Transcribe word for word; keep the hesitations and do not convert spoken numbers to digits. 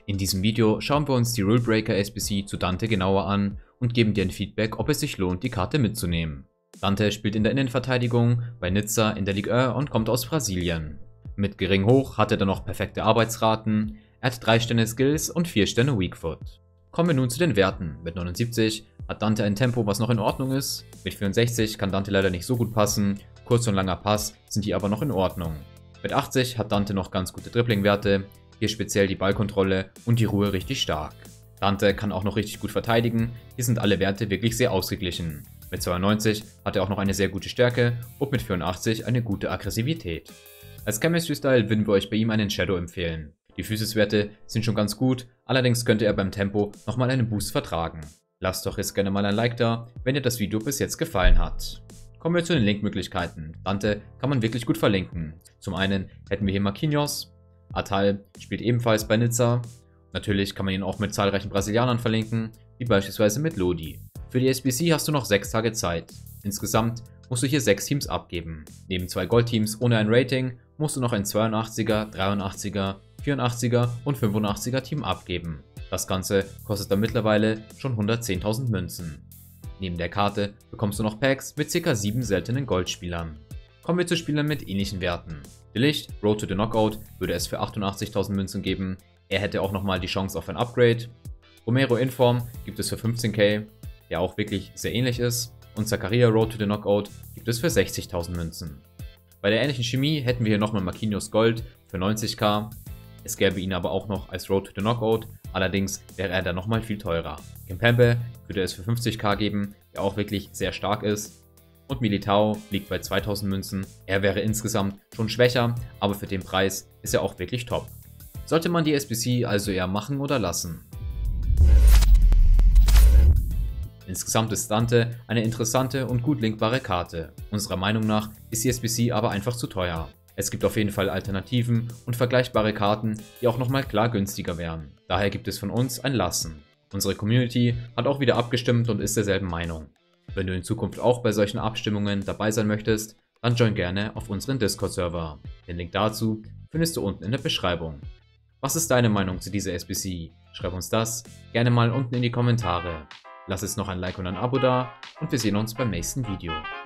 In diesem Video schauen wir uns die Rule Breaker S B C zu Dante genauer an und geben dir ein Feedback, ob es sich lohnt, die Karte mitzunehmen. Dante spielt in der Innenverteidigung bei Nizza in der Ligue eins und kommt aus Brasilien. Mit gering hoch hat er dann noch perfekte Arbeitsraten, er hat drei Sterne Skills und vier Sterne Weak Foot. Kommen wir nun zu den Werten. Mit neunundsiebzig hat Dante ein Tempo, was noch in Ordnung ist. Mit vierundsechzig kann Dante leider nicht so gut passen, kurz und langer Pass sind die aber noch in Ordnung. Mit achtzig hat Dante noch ganz gute Dribbling-Werte, hier speziell die Ballkontrolle und die Ruhe richtig stark. Dante kann auch noch richtig gut verteidigen, hier sind alle Werte wirklich sehr ausgeglichen. Mit zweiundneunzig hat er auch noch eine sehr gute Stärke und mit vierundachtzig eine gute Aggressivität. Als Chemistry-Style würden wir euch bei ihm einen Shadow empfehlen. Die Physis-Werte sind schon ganz gut, allerdings könnte er beim Tempo nochmal einen Boost vertragen. Lasst doch jetzt gerne mal ein Like da, wenn dir das Video bis jetzt gefallen hat. Kommen wir zu den Linkmöglichkeiten. Dante kann man wirklich gut verlinken. Zum einen hätten wir hier Marquinhos, Atal spielt ebenfalls bei Nizza. Natürlich kann man ihn auch mit zahlreichen Brasilianern verlinken, wie beispielsweise mit Lodi. Für die S B C hast du noch sechs Tage Zeit. Insgesamt musst du hier sechs Teams abgeben. Neben zwei Goldteams ohne ein Rating musst du noch ein zweiundachtziger, dreiundachtziger, vierundachtziger und fünfundachtziger Team abgeben. Das Ganze kostet dann mittlerweile schon hundertzehntausend Münzen. Neben der Karte bekommst du noch Packs mit ca. sieben seltenen Goldspielern. Kommen wir zu Spielern mit ähnlichen Werten. De Ligt, Road to the Knockout, würde es für achtundachtzigtausend Münzen geben. Er hätte auch nochmal die Chance auf ein Upgrade. Romero Inform gibt es für fünfzehntausend, der auch wirklich sehr ähnlich ist. Und Zakaria Road to the Knockout gibt es für sechzigtausend Münzen. Bei der ähnlichen Chemie hätten wir hier nochmal Marquinhos Gold für neunzigtausend. Es gäbe ihn aber auch noch als Road to the Knockout, allerdings wäre er dann nochmal viel teurer. Kimpembe würde es für fünfzigtausend geben, der auch wirklich sehr stark ist. Und Militao liegt bei zweitausend Münzen. Er wäre insgesamt schon schwächer, aber für den Preis ist er auch wirklich top. Sollte man die S B C also eher machen oder lassen? Insgesamt ist Dante eine interessante und gut linkbare Karte. Unserer Meinung nach ist die S B C aber einfach zu teuer. Es gibt auf jeden Fall Alternativen und vergleichbare Karten, die auch nochmal klar günstiger wären. Daher gibt es von uns ein Lassen. Unsere Community hat auch wieder abgestimmt und ist derselben Meinung. Wenn du in Zukunft auch bei solchen Abstimmungen dabei sein möchtest, dann join gerne auf unseren Discord-Server. Den Link dazu findest du unten in der Beschreibung. Was ist deine Meinung zu dieser S B C? Schreib uns das gerne mal unten in die Kommentare. Lass jetzt noch ein Like und ein Abo da und wir sehen uns beim nächsten Video.